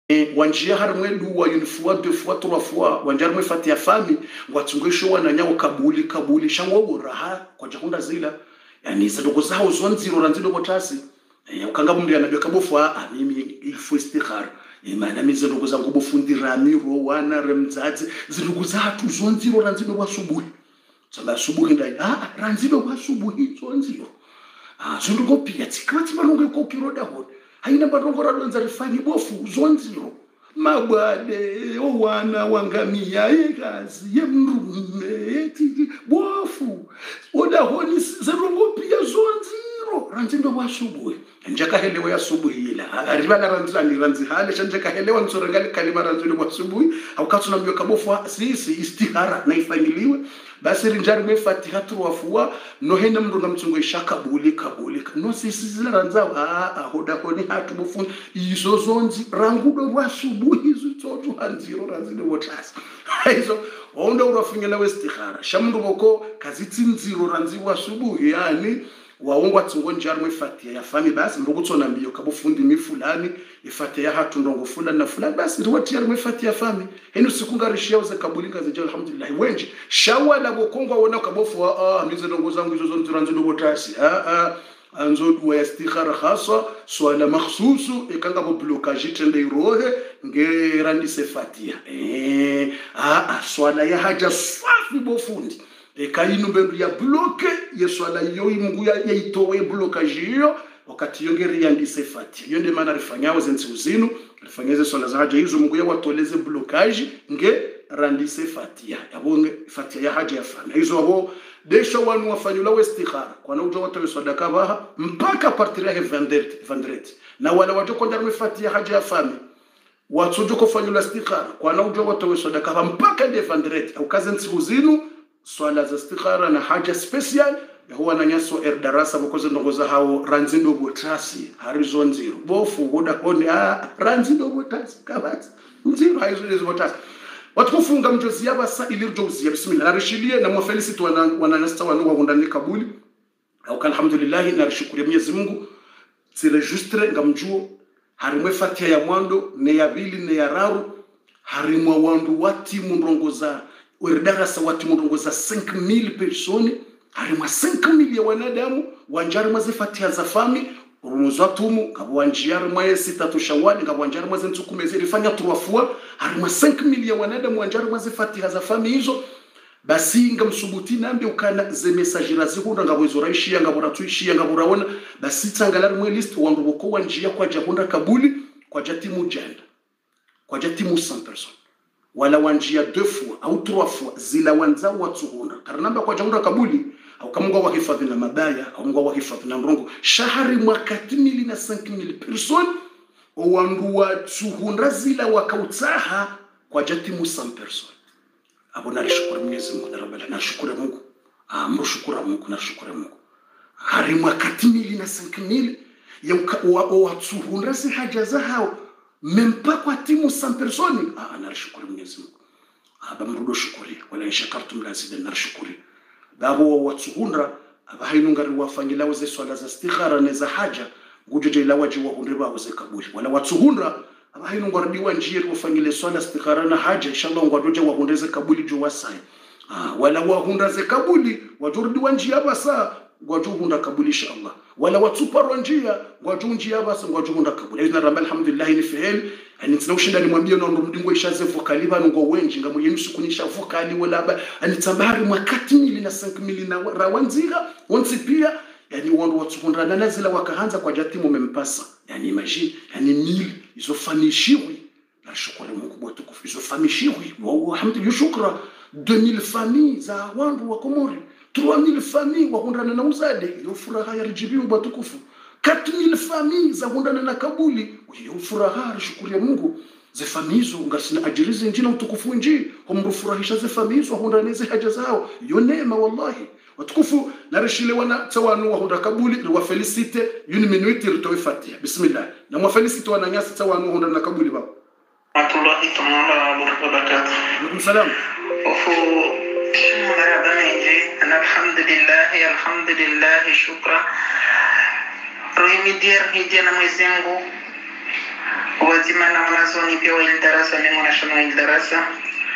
wanjia harmwe duwa une fois deux fois trois fois wanjar mwe fatia fami ngwatsungwe wana nyawo kabuli shangwa uraha kwa jakunda zila yani sadoko zao zonziro ranzido botasi ukanga mumri anabyo kabofwa mimi il faut istikhara imana mize ndoko zangu bofundira miro wana remdzadzi zirugu zatu zonziro ranzido wasubuhi samba subuhi ndai ranzido wasubuhi zonziro zunduko pia tsikati manongo ko kiroda ho haina badongo radonza rifani bofu zonziro mabade owana wangamia yekazi yemrume bofu oda honi zerungo pia zonziro ranzindo wasubuhi njaka helewa ya subuhi ila aribana ranzi hale njaka helewa nsorangali kalima ranzindo wasubuhi au katuna myo kabofu sisi istihara na ifanyiliwe basi rinjari mefatiha tuwafua no hena mndo ngamtsungo ishakabuli no sisi zila ranzao hoda honi hatu bufuni izo zonzi rangudo wasubuhi zutotu hanziro ranzile wotasi hizo onda urafinyela westihara shamndo boko kazitsinziro ranzi wasubuhi yani waongwa tsungo njari mefatiha ya fami basi mbukutsona mbiyo kabufundi mifulani ifatiha hatu ndongo fulani na fulani basi riwati ya mefatiha fami henu sikungarishia uze kabulinga zeje alhamdulillah wenji shawala bokongwa wona kabofu mize ndongo zangu izo zonzi ranzilo wotasi anzo duwa ya istikhara khaswa swala makhsusu ikanga bo blocage tende irohe ngerandise fatiha swala ya haja safi bofundi kainu bendu ya bloke ye swala yo imungu ya itowe blocage hiyo wakati yongeri yandise fatiha yonde maana rifanyawo zenzi uzinu rifanyeze swala za haja hizo mungu ya watoleze blocage nge randise fatiha yabonge fatiha ya haja ya fana hizo abo desho wanu wafanyula westikhara kwa na ujo watowe sadaka baha mpaka partira he vendredi na wala wajo konda mfatiha haja ya fami watujo kufanyula istikhara kwa na ujo watowe sadaka baha mpaka de vendredi au kazenzi uzinu swala za istikhara na haja special huwa na nyaso darasa bokoze ndongoza hao ranzindo botasi horizon zero bofu goda koni ranzindo botasi kabati zero horizon botasi watukufunga mjozi yabasa ilirjozia bismillah narishilie na mwafelisi wananasta wanu wahundani kabuli au alhamdulillah narishukuru Mwenyezi Mungu siregistre ngamjuo harimwe fatia ya mwando ne ya bili ne ya raru harimwa wandu wati mundongoza darasa wati mundongoza 5000 persone harimwa 5000 ya wanadamu wanjari mazifatia za fami urumuzatumu ngabwanjiyari mwezi 3 Shawwal ngabwanjari mwezi ntukumeze rifanya tuwafua harima 5000 ya wanadamu wanjari mwezi fatiha za fami hizo basi ngamsubuti nambe ukana ze message razikunda ngabwezo raishia ngaburatuishia ngaburaona basi tsangalari mwe list wandu boko wanjia kwa jahunda kabuli kwa jatimu janda kwa jatimu 100 person wala wanjia 2 fois au 3 fois zila wanza watuhunda karanamba kwa jahunda kabuli au kama Mungu wahifadhi na mabaya au Mungu wahifadhi na mrongo shahari mwaka 1000 na 5000 person wandu watuhunda zila wakautaha kwa jatimu 100 person abo nalishukuru Mwenyezi Mungu na Rabbana nashukuru Mungu mshukuru Mungu nashukuru Mungu hari mwaka 1000 na 5000 ya watuhunda si haja za hao mempa kwa timu 100 person nalishukuru Mwenyezi Mungu mrudo shukuri wala shakartum la zida nashukuru dabo watuhunda abahainungari wafanyila waze swala za istikhara na za haja ngujoje ila waji wa hundeba waze kabuli wala watuhunda abahainungari diwa njiri wafanyile swala istikhara na haja inshallah ngwadoje wa hundeze kabuli jo wasai wala wa hundaze kabuli wajurdi wanjia basa ngwajuhunda kabuli inshallah wala watuparo njia ngwajunjia basa ngwajuhunda kabuli ina ramba alhamdulillah ni fihel ani tsinawushinda ni mwambie ndo mdingo ishaze vokali bano ngo wenji ngamuye msukunisha vokali wala ba ani tsambari mwakati 1000 na 5000 na rawanzira wonsi pia yani wandu watsuhundana nazila wakaanza kwa jatimu mempasa yani imagine yani 1000 izofanishiwi na shukuru Mungu bwatukufu izofanishiwi wa alhamdulillah shukra 2000 familles za wandu wa Komori 3000 familles wahundana na uzade yo furaha ya rijibiu bwatukufu 4000 familles za hundana na kabuli yo furaha shukuru ya Mungu ze famizo ngasina ajirize njina utukufu nji humrufurahisha ze famizo hundaneze haja zao yo neema wallahi watukufu narishile wana tawanu wa hunda kabuli wa felicite une minute ritoe fatiha bismillah na mwa felicite wana nyasi tawanu hundana na kabuli baba Atullahi ta'ala wa barakatuh alaikum salam ofu alhamdulillah shukra rohimidia na Mwenyezi Mungu wazimana wanazoni pia wa darasa ni mwanashona darasa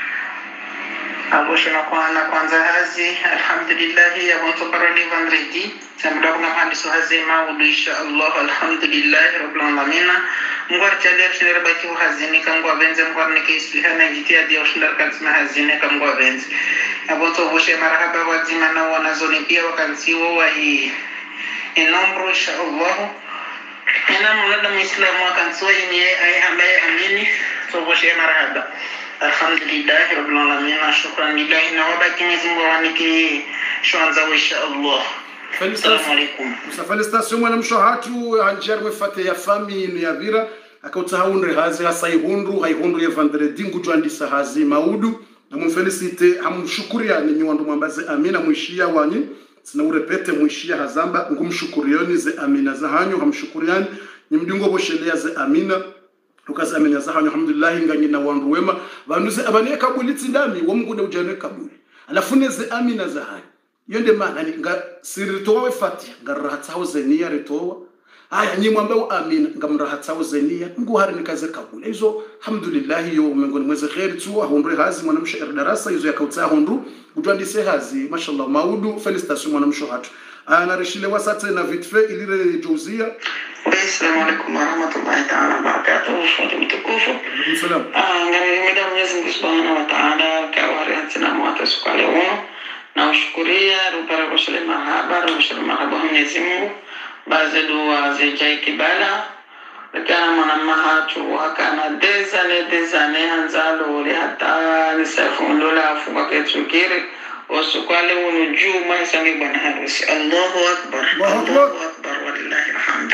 aboshona kwanza hazi alhamdulillah ya bonto parali vendredi samda kuna hadisu hazi maudu insha Allah alhamdulillah rabbil alamin ngwar chaler shinere baki hazini kangwa benze ngwar nike islihana jitia dia ushindar katsma hazini kangwa benze abonto boshe marhaba wazimana wanazoni pia wakansiwo wa hii enombro insha Allah ina mulada muislamu wakansiwo ni ay ambaye amini so boshe marhaba alhamdulillah rabbil alamin shukran lillahi na wabaki mzungu waniki shwanza wa insha Allah. Assalamu alaikum. Felicitation mwana mshohatu hanjarwe fate ya family ya vira akautahaunre hazi hasaihundu haihundu ya vendredi ngujwandisa hazi maudu na mumfelicite hamshukuria ni nywandu mwambaze amina mwishia wanyi sina urepete mwishia hazamba ngumshukurioni ze amina za hanyu hamshukuriani ni mdingo boshelea ze amina tukaza amina za hanyu alhamdulillah ngani na wandu wema banuze abane kabuli tsindami wo mgude ujane kabuli alafune ze amina za hanyu yonde maana ni nga siritowe fatia ngarahatsawo zenia ritowa aya ni mwambao amina ngamrahatsawo zenia ngu hari nikaze kabuli hizo alhamdulillah yo mengoni mweze khair tu ahondwe hazi mwanamsha darasa hizo yakautsa hondu kutwandise hazi mashallah maudu felicitation mwanamsha hatu ana rishile wasate na vitfe ilire jozia. Assalamu alaikum warahmatullahi ta'ala wabarakatuh. Shukran mtukufu. Assalam. Ngani nimeda Mwenyezi Mungu Subhanahu wa Ta'ala kawari hatina mwaka sukale uno na ushukuria rupara kushile mahaba Mwenyezi Mungu baze dua zijai kibala lakana mwanamahatu wakana dezane hanzalo ule hata nisafundola afuka ketukiri وسقاله ونجوم يسمي بنا هروسي الله أكبر ولله الحمد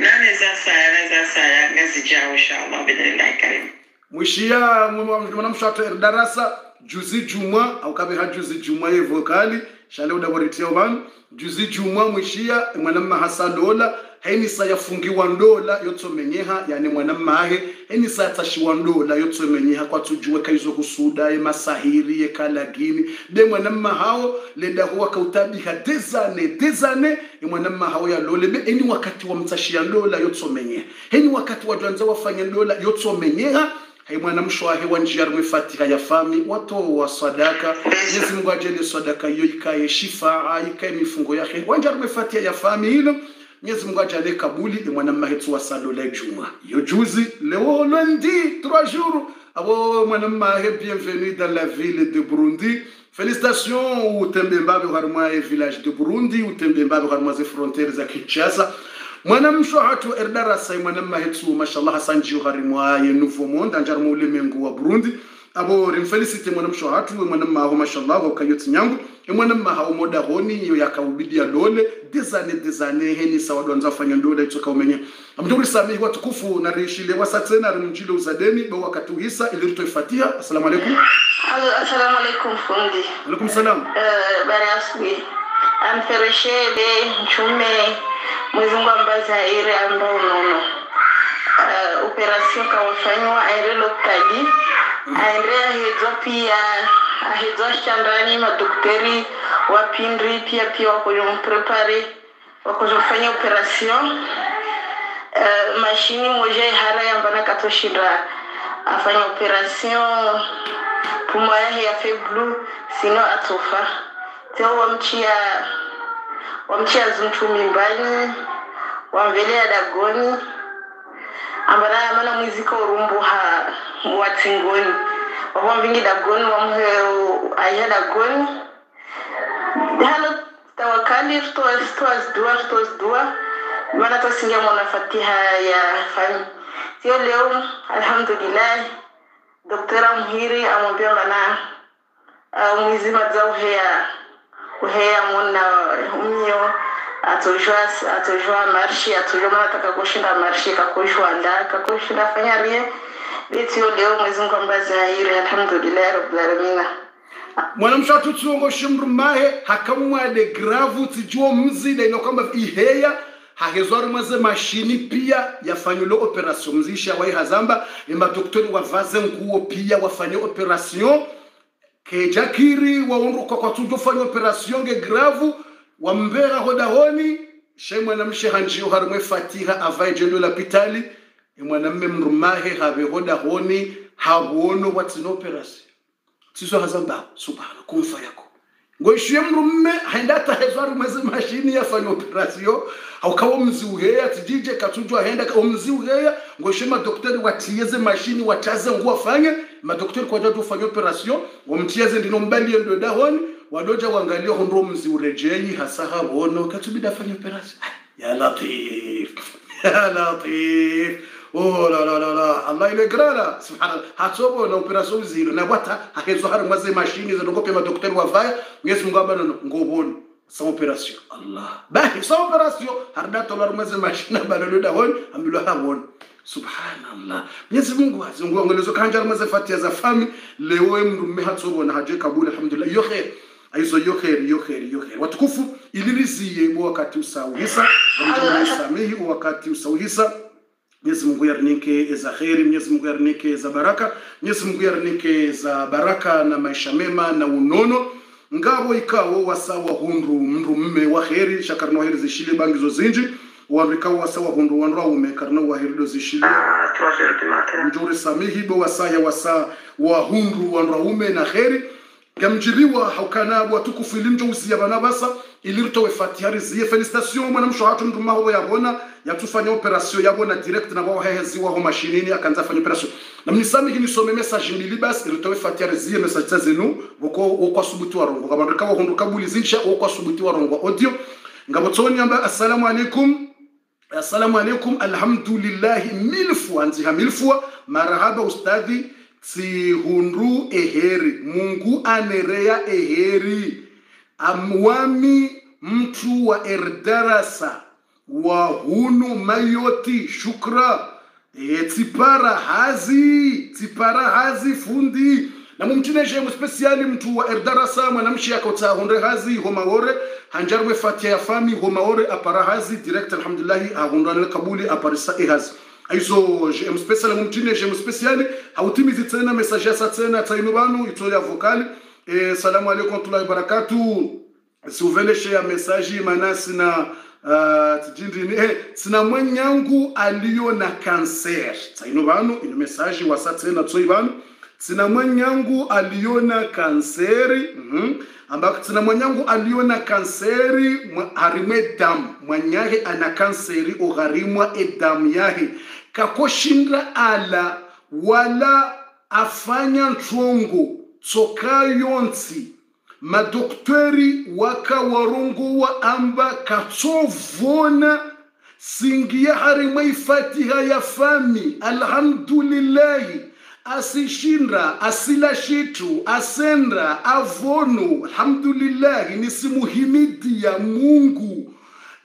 نزا سايا نزجا إن شاء الله بإذن الله الكريم mwishia mwanamshatu darasa juzi juma au kabe juzi juma evokali shale udaboritia bana juzi juma mwishia mwanamma Hassan dola haini sayafungiwa ndola yotomenyeha yani mwanamma ahe haini sayatashiwa ndola yotomenyeha kwa tujue kaizo kusuda masahiri ye kalagini de mwanamma hao leda huwa kautabiha dezane mwanamma hao ya lole be eni wakati wa mtashia ndola yotomenyeha haini wakati wa janza wafanya ndola yotomenyeha hai mwanamshwahe wa njia mfatiha ya fami watu wa sadaka Mwenyezi Mungu ajele sadaka hiyo ikae shifa ikae mifungo yake wanja mfatiha ya fami hilo Mwenyezi Mungu ajale kabuli mwanamma hetu wa salola juma yo juzi leo lundi 3 jours abo mwanamma he bienvenue dans la ville de Burundi. Félicitations utembe mbabe harma village de Burundi utembe mbabe harma ze frontières za Kinshasa mwanamsho hatu darasa mwanamma hetu mashallah sanji harimwa ye nouveau monde anjarmu ulemengu wa Burundi abo rimfelicite mwanamsho hatu mwanamma ho mashallah wakayoti nyangu mwanamma ha moda honi yo yakaubidia lole dezane heni sawadwa nzafanya ndola itoka umenye amduri sami watukufu na rishile wasatena rimjile uzadeni ba wakati hisa ilirito ifatia. Assalamu alaikum. Assalamu alaikum fundi. Alaikum salam. Barasbi amfereshele mchume Mwenyezi Mungu ambaza ire ambao nono operation kawafanywa aire lokali aire hizo pia hizo chandani madaktari wapindri pia wako prepare wako kufanya operation mashini moja hara yambana katoshinda afanya operation puma ya feblu sino atofa teo wamchia zumchumi mbani wamvelea dagoni ambana mana muzika urumbu watingoni wamvingi dagoni wamhe aya dagoni halo tawakali tuwas dua mana tosingia mwana fatiha ya fami sio leo alhamdulillah doktora Muhiri amwambia bana mwizima zao hea mwana umyo atojua marshi atojua nataka kushinda marshi kakushinda fanya rie betio leo Mwenyezi Mungu ambaza hiri alhamdulillah rabbil alamin. Mwanamshatu tuongo shimru mahe hakamwa de gravu tijuo mzida ino kwamba iheya hahezwari maze mashini pia yafanyulo operation mzisha wa hazamba madoktori wavaze nguo pia wafanye operation kejakiri waondoka kwa tujofanya operation nge gravu wambera hodahoni shemwa na mshehanjio harumwe fatiha avae jendo la pitali mwanamme mrumahe habehoda honi habuono watinoperasi tizo hazamba subhana kumfa yako ngoishiye mrumme haendata hezwaru mweze mashini yafanya operasyon haukawa mziuheya tijije katujwa henda ka mziuheya ngoishiye madokteri watiyeze mashini wataze nguwa fanye madokteri kwa jatu fanya operasyon wamtiyeze ndino mbali ndo dahoni wadoja wangalia hondo mziurejeyi hasaha bono katubida fanya operasyon ya latif ya latif oh la la la la Allah ile grala subhanallah hatobo na operasyon zilo na bata hakezo haru mwaze mashini za ngope madokteri wafaya Yesu ngabana ngoboni sa operasyon Allah bahi sa operasyon hardato la mwaze mashini balolo da hon ambilo hawon subhanallah Yesu Mungu azungu ngelezo kanjara mwaze fatia za fami leo mrume hatobo na haje kabuli alhamdulillah yo khair aizo yo khair watukufu ililiziye wakati usauhisa samihi wakati usauhisa Mwenyezi Mungu yarnike za khairi, Mwenyezi Mungu yarnike za baraka, Mwenyezi Mungu yarnike za baraka na maisha mema na unono. Ngabo ikawo wasawa hundu mrumme wa khairi, shakarno wa heri zishile bangizo zinji, wandikawo wasawa hundu wanra umekarno wa heri do zishile. Mjuri samihi bo wasaya wasa wa hundu wanra ume na khairi. Gamjiliwa haukana watukufu ilimjo usiya banabasa ilirtowe fatihari ziye felicitation mwana mshohatu nduma ho yabona yatufanya operation yabona direct na bao hezi wa ho mashinini akanza fanya operation na mnisami hini some message mbili basi ilirtowe fatihari ziye message zenu woko subuti warongo kabandika wa hundu kabuli zinsha woko subuti warongo audio ngabotoni amba assalamu alaikum alhamdulillah milfu anzi hamilfu marahaba ustadhi si hundu eheri Mungu anerea eheri amwami mtu wa erdarasa wa hunu mayoti shukra tipara hazi fundi na mumtineje mspesiali mtu wa erdarasa mwanamshi akota honre hazi homawore hanjarwe fatia ya fami homawore apara hazi direct alhamdulillah ahundana kabuli aparisa ehazi aizo je special mumtine je special hautimizi tena message ya tena tainubanu itoya vokali salamu alaykum wa barakatuh suvele share message manasi na tijindini sina mwanyangu aliyo na cancer tainubanu ino message wasa tena toibanu sina mwanyangu aliyo na kanseri ambako sina mwanyangu aliyo na kanseri harimwe damu mwanyahe ana kanseri ogharimwa edamu yahe kakoshinda ala wala afanya ntongo tsokayonsi madokteri waka warongo wa amba katsovona singia harimwe ifatiha ya fami alhamdulillah asishinda asila shitu asenda avono alhamdulillah nisimuhimidi ya Mungu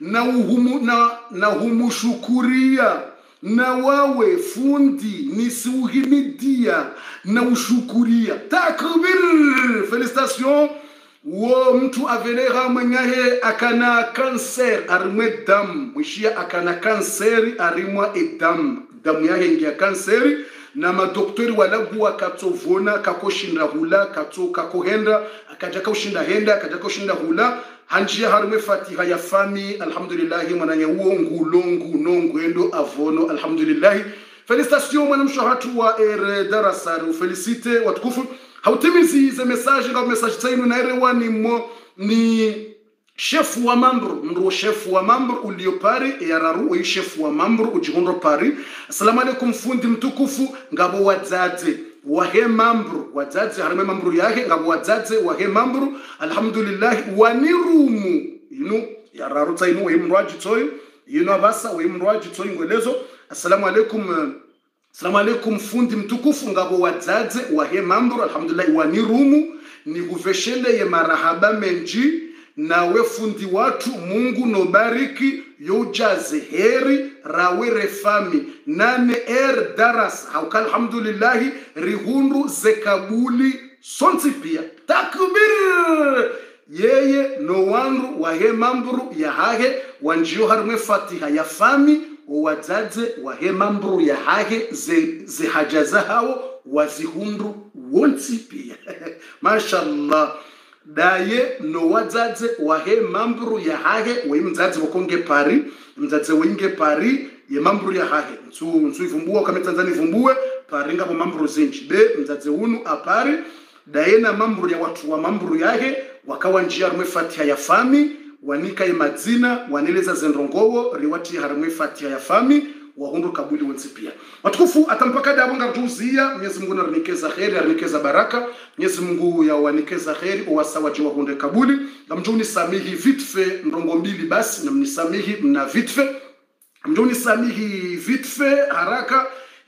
na humushukuria na wawe fundi nisiuhimidia na ushukuria takbir felicitation wo mtu avelera mwenyahe akana cancer arimwe damu mwishia akana kanseri arimwa edamu damu yahe ngia kanseri na madokteri walagu wakatovona kakoshinda hula kakohenda akajaka ushinda henda akajaka ushinda hula hanjia harume fatiha ya fami alhamdulillah mwananya uo ngulongu nongwendo avono alhamdulillah felicitation mwana mshohatu wa darasa felicite watukufu hautimizi ze message nga message tainu na erewani mo ni chef wa mambo mro chef wa mambo uliopari yararu wa chef wa mambo ujihondo pari assalamu alaikum fundi mtukufu ngabo wadzadze wahe mambo wadzadze harame mambo yake ngabo wadzadze wahe mambo alhamdulillah wanirumu inu yararu tainu wa imrwaji toy inu abasa wa imrwaji toy ngwelezo assalamu alaikum fundi mtukufu ngabo wadzadze wahe mambo alhamdulillah wanirumu ni guveshele ye marahaba menji nawe fundi watu Mungu nobariki yojaze heri rawe refami nane daras hauka alhamdulillah rihundu zekabuli sonsi pia takbir yeye no wanru wahe mamburu ya hahe wanjio harumwe fatiha ya fami wadzadze wahe mamburu ya hahe ze hajaza hao wazihundu wonsi pia mashallah daye no wadzadze wahe mamburu ya hahe we mdzadze wakonge pari mdzadze wenge pari ye mambru ya hahe nsu ivumbua kama Tanzania ivumbue paringa kwa mambru zinji be mzaze unu apari daena mambru ya watu wa mambru yahe wakawa njia rumwe fatiha ya fami wanika ya madzina waneleza zendrongowo riwati haramwe fatiha ya fami wahundu kabuli wensi pia watukufu atampaka da wanga tuzia Mwenyezi Mungu nanikeza khairi anikeza baraka Mwenyezi Mungu ya wanikeza khairi owasawaji wahunde kabuli namjuni samihi vitfe ndongo mbili basi na mnisamihi mna vitfe mjuni samihi vitfe haraka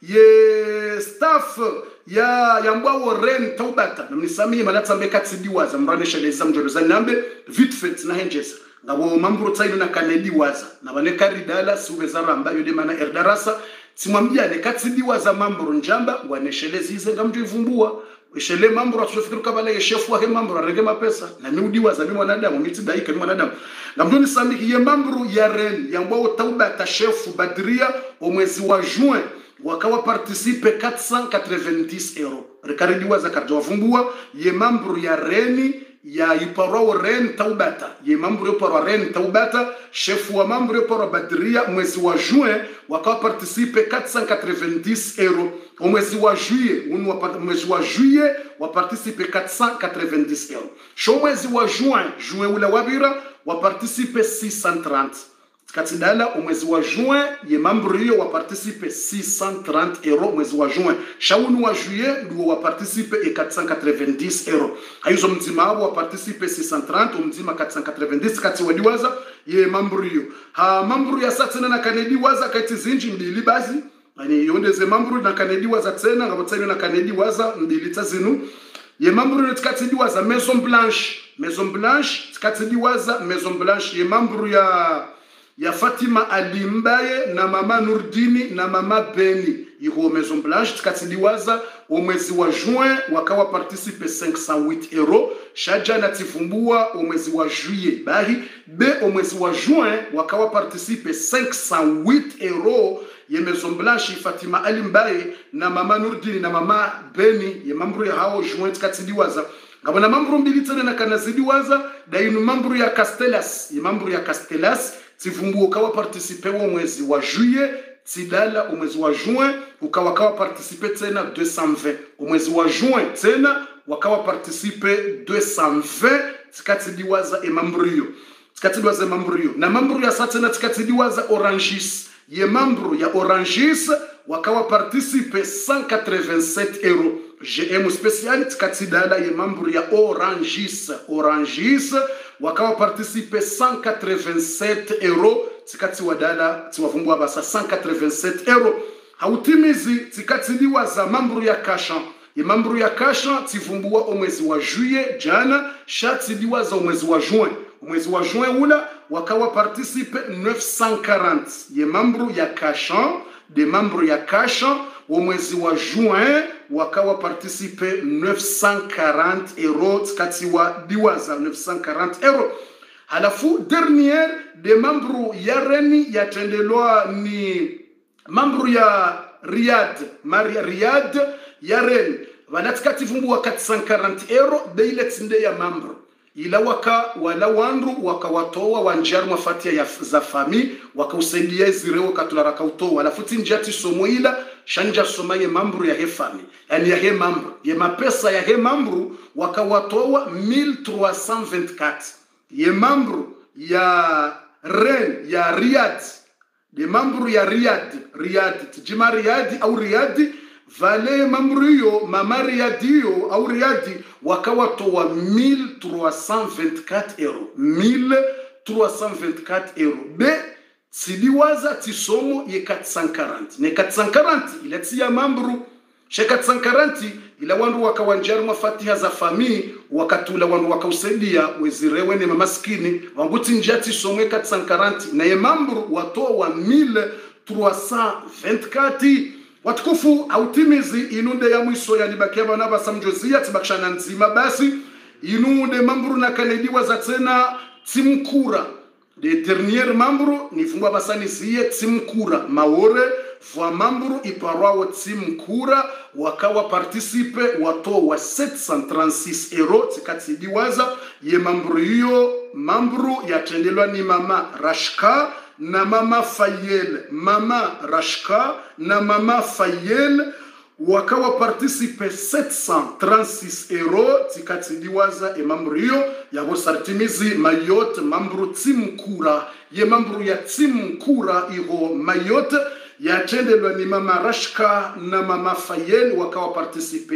ye staff ya mbao ren taubata na mnisamihi malata mbekatsidiwa za mranesha leza mjoreza nambe vitfe na henjesa ngabo mamburu tsaino na kanedi waza na bane karidala subezara ambayo de mana erdarasa simwambia ne katsidiwa za mamburu njamba waneshelezi hize ngamjo ivumbua weshele mamburu atufikiri kabala ye shefu wa mamburu arenge mapesa na miudiwa za mwanadamu mitidaika ni mwanadamu ngamjoni samiki ye mamburu ya ren ya mbao taubata shefu badria au mwezi wa juin wakawa participe 490 euro rekaridiwa za karjo wavumbua ye mamburu ya reni ya iparwa ren taubata ye mambru iparwa ren taubata chef wa mambru iparwa badria mwezi wa juin wakawa participe 490 euro mwezi wa juillet mwezi wa juillet wa participe 490 euro sho mwezi wa juin ula wabira wa participe 630 katidala mwezi wa juin ye mambru hiyo wa participe 630 euro mwezi wa juin shaunu wa juillet ndio wa participe 490 euro hizo mzima wa participe 630 mzima 490 kati wadiwaza ye mambru hiyo ha mambru ya satena na kanedi waza kati zinji mbili bazi yani yondeze mambru na kanedi waza tena ngabotsani na kanedi waza mbili tazinu ye mambru ne tikati waza Maison Blanche tikati waza Maison Blanche ye mambru ya Fatima Alimbaye na mama Nurdini na mama Beni iho Maison Blanche tikatidiwaza mwezi wa juin wakawa participe 508 euro shaja na tifumbua mwezi wa juillet bahi be mwezi wa juin wakawa participe 508 euro ye Maison Blanche Fatima Alimbaye na mama Nurdini na mama Beni ye mambru ya hao juin tikatidiwaza ngabona mambru mbili tena na kanazidiwaza dainu mambru ya Castellas ye mambru ya Castellas tivumbu ukawa participe wa mwezi wa juillet tidala mwezi wa juin ukawa participe tena 220 mwezi wa juin tena wakawa participe 220 tikatidiwaza emambrio na mambru ya satena tikatidiwaza Orangis ye mambru ya Orangis wakawa participe 187 euro GM spécial tikatidala ye mambru ya Orangis wakawa participe 187 euro tikati wadala tiwavumbua basa 187 euro hautimizi tikatidiwa za mambru ya Kashan ye mambru ya Kashan tivumbua mwezi wa juillet jana shatidiwa za mwezi wa juin ula wakawa participe 940 ye mambru ya Kashan de mambru ya Kashan mwezi wa juin wakawa participe 940 euro tikati wa diwaza 940 euro halafu dernier de mambru ya reni ya tendelwa ni mambru ya Riyad ya reni wanatikati vumbu wa 440 euro beile tinde ya mambru ila wala wandu wakawatoa wanjaru mafatia ya za fami wakausaidia zireo katulara kautoa walafuti njati somo ila shanja soma ye mambru ya he fami yani ya he mambru ye mapesa ya he mambru wakawatoa 1324 ye mambru ya ren ya Riyad de mambru ya Riyad tijima Riyadi au Riyadi vale mambruyo mama Riyadiyo au Riyadi wakawatoa 1324 euro 1324 euro be sidiwaza tisomo ye 440 ne 440 ilati ya mambru she 440 ila wandu wakawanjaru mafatiha za fami wakatula wandu wakausaidia wezirewe ne maskini wanguti njati somo 440 na ye mambru watoa 1324 watukufu hautimizi inunde ya mwiso ya nibakia wana basa mjozia tibakshana nzima basi inunde mambru na kanediwa za tena timkura de dernier mambru nifungwa basa niziye timkura maore vwa mambru iparwao timkura wakawa participe wato wa 736 euro tikatidiwaza ye mambru hiyo mambru yatendelwa ni mama Rashka na mama Fayel, mama Rashka na mama Fayel wakawa participe 736 euros tikatidiwaza emambrio yabo sartimizi Mayotte mambru timu kura ye mambru ya timu kura iho Mayotte yatendelwa ni mama Rashka na mama Fayel wakawa participe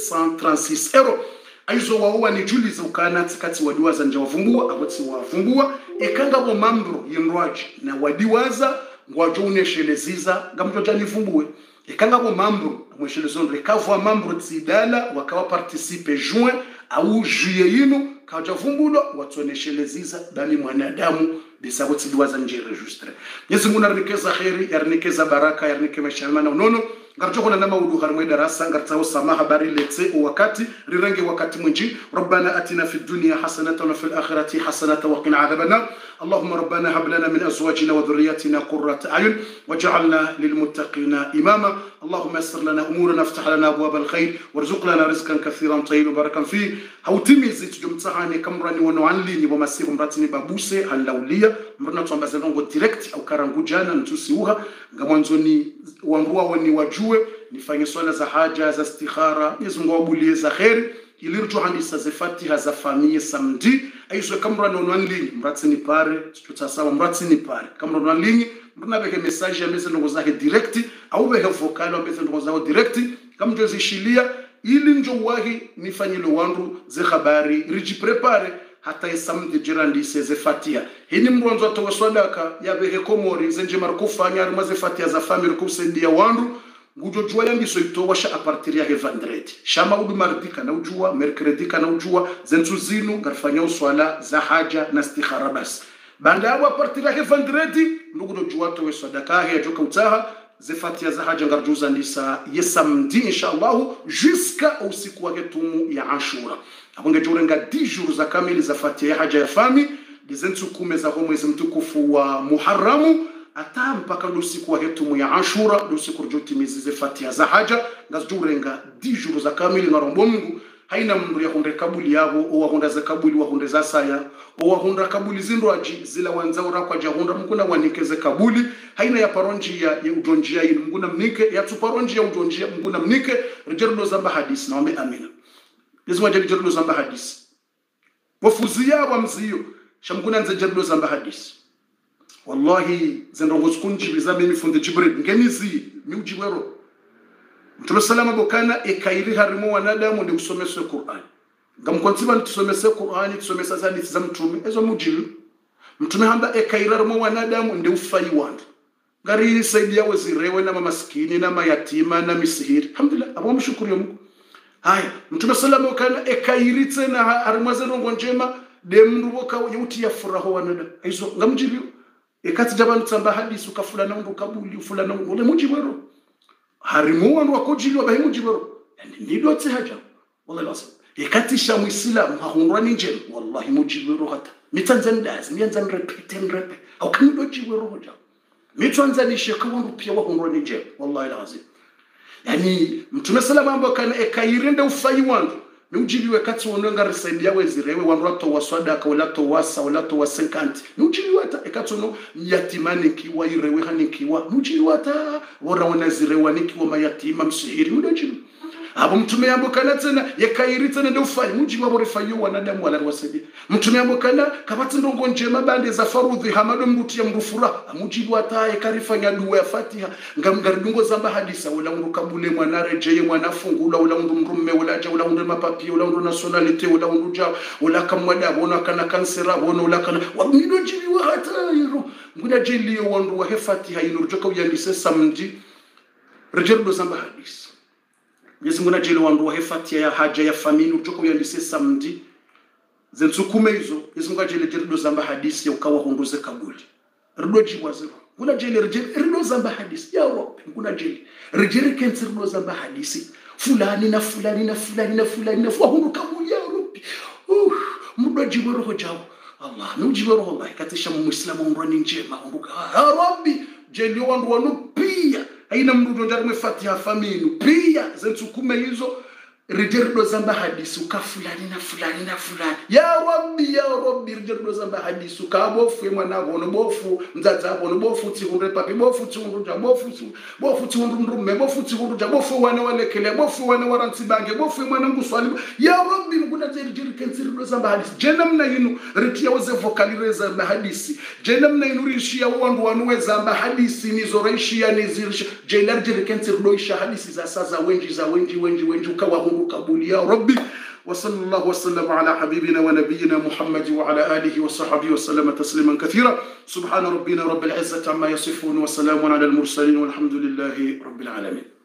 736 euros. Aizo wahuwa ni juliza ukana tikati wadiwaza nja wavumbua aboti wavumbua ekanga bo mambru yinrwaji na wadiwaza ngwajo unesheleziza ngamjo jani vumbue ekanga bo mambru mweshelezo rekavwa mambru tsidala wakawa participe juin au juillet yinu kaja vumbulo watuonesheleziza dani mwanadamu bisabo tsidiwaza nje registre Yesu Mungu arnikeza khairi yarnikeza baraka yarnikeza shalmana unono ngarjo kuna nama udu harmwe darasa ngartao samaha bari letse wakati rirange wakati mwinji rabbana atina fid dunya hasanatan wa fil akhirati hasanatan wa qina adhaban allahumma rabbana hab lana min azwajina wa dhurriyyatina qurrata ayun waj'alna lil muttaqina imama allahumma yassir lana umurana iftah lana abwab al khair warzuq lana rizqan kathiran tayyiban barakan fi hautimizi tujumtsahani kamrani wono anlini bo masiru mratini babuse halaulia mruna tuambaza ngo direct au karangujana ntusiuha ngamwanzoni wambua woni wajue nifanye swala za haja za istikhara Mwenyezi Mungu awabulie za khair ilirjo handisa za fatiha za famille samedi aizo kamrani wono anlini mratini pare tutasawa mratini pare kamrani wono anlini mruna beke message ya message ngo zake direct au beke vocal au message ngo zake direct kamjo zishilia ili njo wahi nifanyilo wandu ze habari rijiprepare hata isamdi jirandi seze fatia hini mwanzo atawaswadaka ya behe komori zenje markufanya arimaze fatia za family kusendia wandu ngujo jua yangi so itowasha a partir ya vendredi shama udu mardika na ujua mercredi kana ujua zentu zinu garfanya uswala za haja na istikhara bas banda a partir ya vendredi ngujo jua tawaswadaka ya joka utaha zefatia za haja ngarjuza ndisa yesamdi inshallah jusqu'à usiku wa ketumu ya Ashura abonge turenga 10 jours za kamili za fatia ya haja ya fami dizentu kume za mwezi mtukufu wa Muharram ata mpaka usiku wa ketumu ya Ashura usiku rujotimizi ze fatia za haja ngazurenga 10 jours za kamili na rombo Mungu haina mndu ya hunde kabuli yabo o wahunda za kabuli wahunda za saya o wahunda kabuli zindwaji zila wanzaura kwa jahunda mkuna wanikeze kabuli haina ya paronji ya udonjia inu mkuna mnike ya tuparonji ya udonjia mkuna mnike rijerdo zamba hadisi na wame amina Yesu rijerdo zamba hadisi wafuzia wa mziyo shamkuna nze rijerdo zamba hadisi wallahi zendongo sukunji bizambi mifunde Jibril ngenizi miujiwero Mtume salama bokana ekairi harimo wanadamu ndi kusomesa Qur'an. Ngamkontiba ntusomesa Qur'an tusomesa hadithi za mtume ezo mujilu. Mtume hamba ekairi harimo wanadamu ndi ufai wandu. Ngari saidia wazirewe na maskini na mayatima na misihiri. Alhamdulillah abo mshukuru Mungu. Haya Mtume salama bokana ekairi tena harimo zerongo njema de mndu boka yuti ya furaha wanadamu. Ezo ngamjilu ekati jabanu tsamba hadithi ukafula na ndo kabuli ufula na ndo mujibero. Harimu wandu wakojili wabahimu jibaro nido haja wallahi lazim ikatisha muislamu hahunwa ninje wallahi mujibaro hata mitanzandazi mianzan repeat au kanido jibaro hoja mitanzanishe kwa wandu pia wahunwa ninje wallahi lazim yani Mtume salama ambaye kana ekairende ufai wandu Nujiliwe kati wonenga resaidia wezirewe wanroto waswadaka walato wasa walato wasenkanti. Nujiliwe ata ekatono yatimani kiwa irewe hanikiwa. Nujiliwe ata wara wanazirewa nikiwa mayatima msihiri. Nujiliwe. Abo Mtume yambo kana tena yekairi tena ndio ufai. Nujiliwe warifayo wanadamu wala wasaidia. Mtume yambo kana kabati ndongo njema bande za farudhi hamado mbuti ya mrufura. Nujiliwe ata yekarifanya dua ya Fatiha. Ngamgaridungo zamba hadisa wala undu kabule mwanare jeye mwanafungula wala undu mrumme wala ja wala undu mapapi wala undu nationality wala undu ja wala kamwada wona kana kansera wona wala kana wabnido jiliwa hata yiro nguna jili wandu wa Fatiha inurjoka uyandise samedi rejerdo zamba hadis Yesu nguna jili wandu wa Fatiha ya haja ya famili urjoka uyandise samedi zensukume hizo Yesu nguna jili rejerdo zamba hadis ya ukawa hondoze kabuli rido jibwa zero nguna jili rejerdo zamba hadis ya Rabbi nguna jili rejerdo zamba hadisi fulani na fulani na fulani na fulani na fulani kabuli ya Rabbi mdoji roho jao Allah nuji roho Allah katisha muislamu umrani njema umbuka ya Rabbi jeli wandu wanu pia haina mdudu ndarme Fatiha faminu pia zentukume hizo rijerdo zamba hadisu ka fulani na fulani na fulani ya rabbi rijerdo zamba hadisu ka bofu mwana gono bofu mzaza bono bofu tihunde papi bofu tihundu ja bofu tihundu ndume bofu tihundu ja bofu wana walekele bofu wana waranti bange bofu mwana nguswali ya rabbi nguna jeri kenzirdo zamba hadisi jenam na yinu ritia waze vokalire zamba hadisi jenam na yinu rishia wandu wanuwe zamba hadisi nizoreishia nizirisha jenar jeri kenzirdo isha hadisi za saza wenji ukawa قبول يا ربي. وصلى الله وسلم على حبيبنا ونبينا محمد وعلى آله وصحبه وسلم تسليما كثيرا. سبحان ربنا رب العزة عما يصفون وسلام على المرسلين والحمد لله رب العالمين.